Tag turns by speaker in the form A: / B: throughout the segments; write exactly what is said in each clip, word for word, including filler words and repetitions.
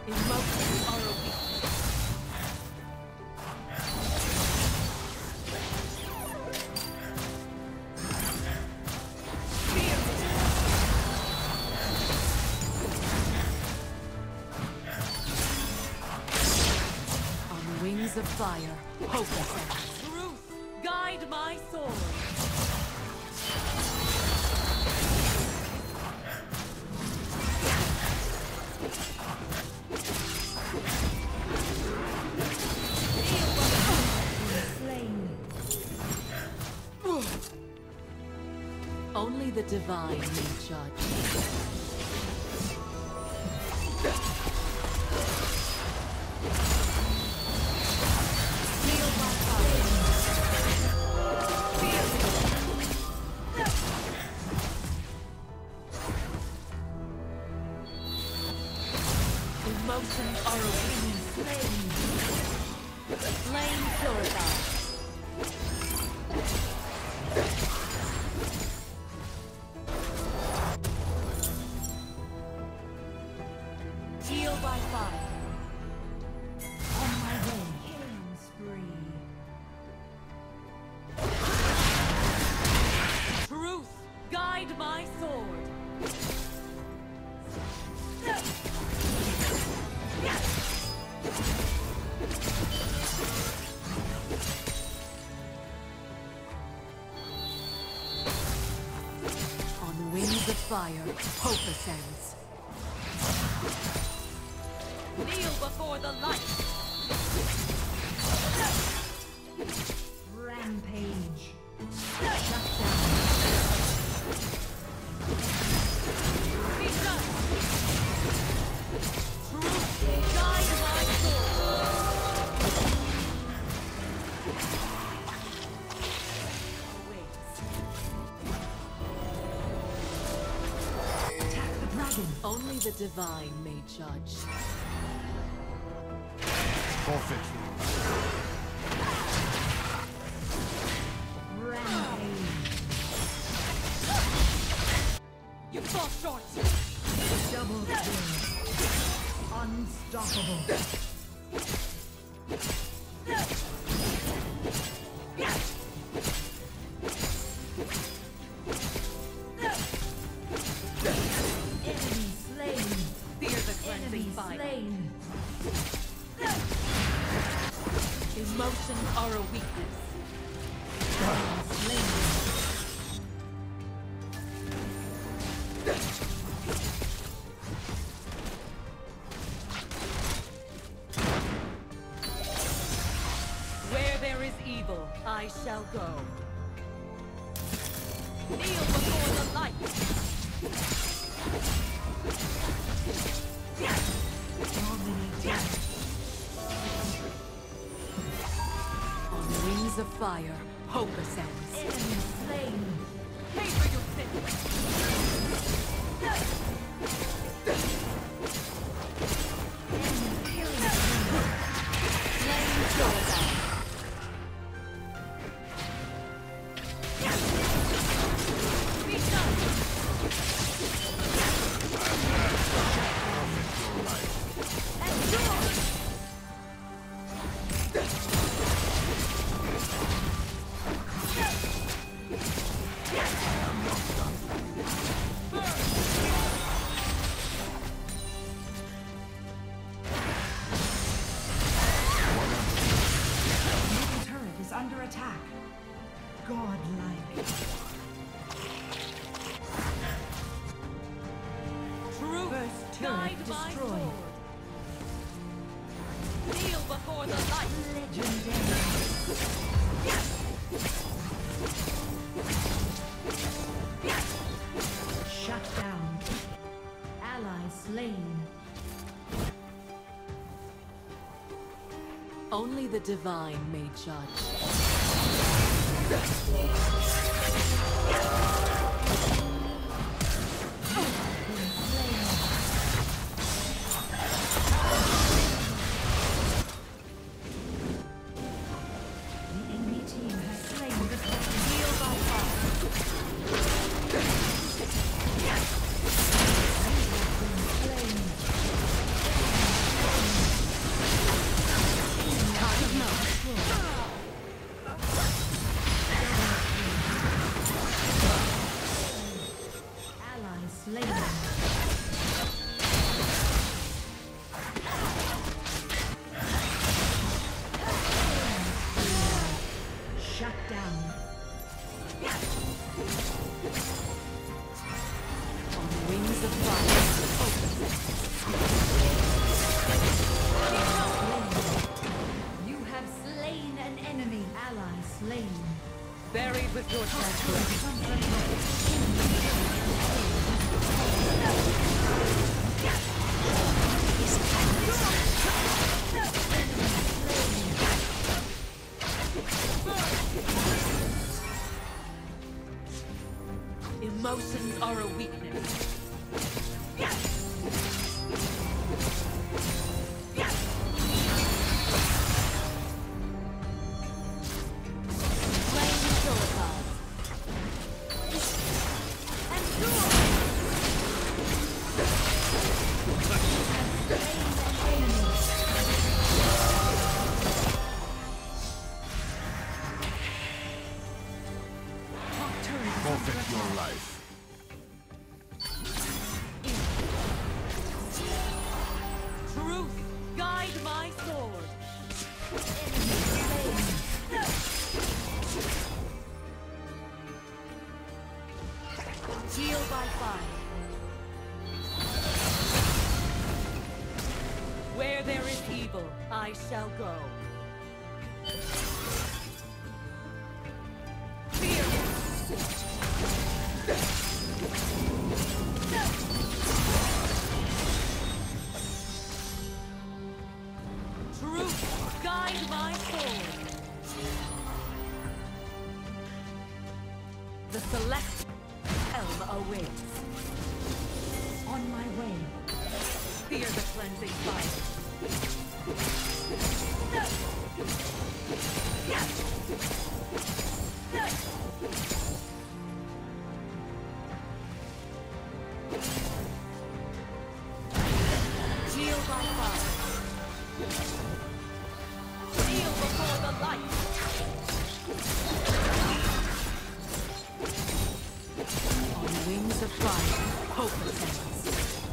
A: Emotions are a weakness. On wings of fire, hopeless. Truth, guide my sword. Only the divine may judge. Emotions are awakened. Flame. Flame purified. Heal by fire. On my way. Killing spree. Truth, guide my sword. On wings of fire, hope ascends. Kneel before the light. Rampage. Shut down. Be done. Truth, guide my sword. Wings. Attack the dragon. Only the divine may judge.
B: Forfeit.
A: Rampage. You fall short. Double kill. Unstoppable. Enemy slain. Fear the cleansing fire. Slain. Emotions are a weakness. Where there is evil, I shall go. Kneel before the light. Dominating. Wings of fire, hope ascends. Enemy slain. Pay for your sins. Enemy killing. Flame Jordan. Be done. Endure.
C: Under attack. Godlike.
A: Truth,
C: First
A: guide
C: turret
A: my
C: destroyed.
A: sword. Kneel before the light.
C: Legendary. Shut down. Ally slain.
A: Only the divine may judge. Your turret is under attack. Emotions are a weakness.
B: Forfeit your life.
A: Truth, guide my sword. Heal by fire. Where there is evil, I shall go. Truth, guide my sword. The select helm awaits.
C: On my way.
A: Fear the cleansing fire. Heal by fire. Kneel before the light. On wings of fire, hope ascends.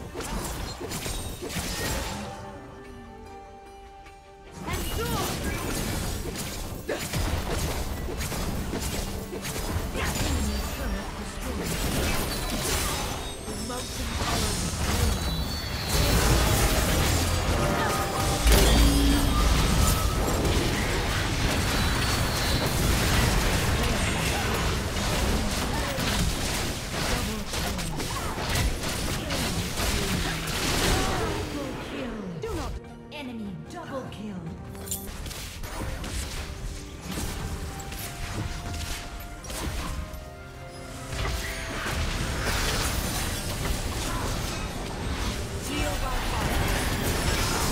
A: Endure!
C: Enemy turret destroyed.
A: Emotions are a weakness.
C: Enemy double kill.
A: Heal by fire.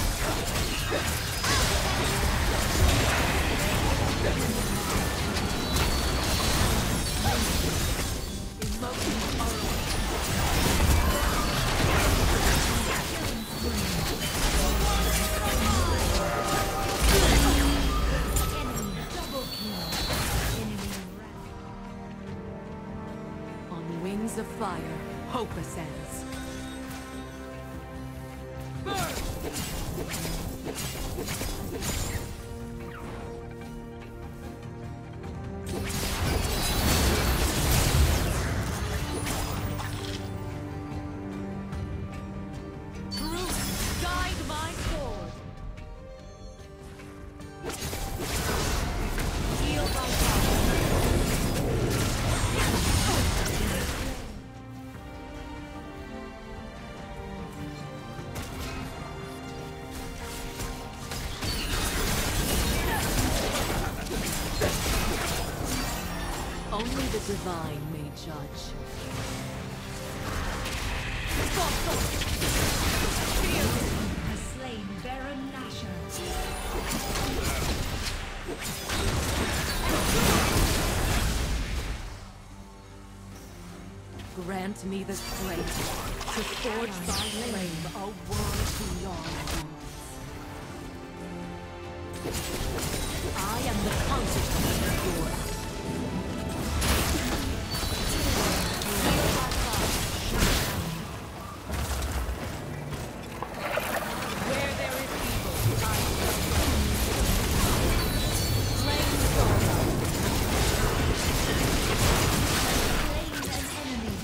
A: Emotions are a
C: Enemy double kill. Enemy wrath.
A: On wings of fire, hope ascends. Truth, guide my sword. Heal by fire. Only the divine may judge.
C: Has slain Baron Nashor.
A: Grant me the strength to forge thy flame a world beyond yours. I am the consequence of your actions. Where there is evil, I shall go. Flame sword.
C: Slain an enemy.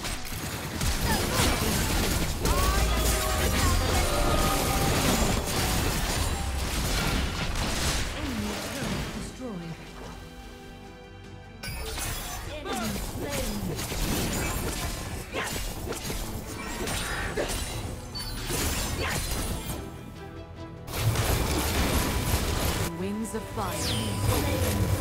C: Enemy turret destroyed.
A: fire.
C: Slain.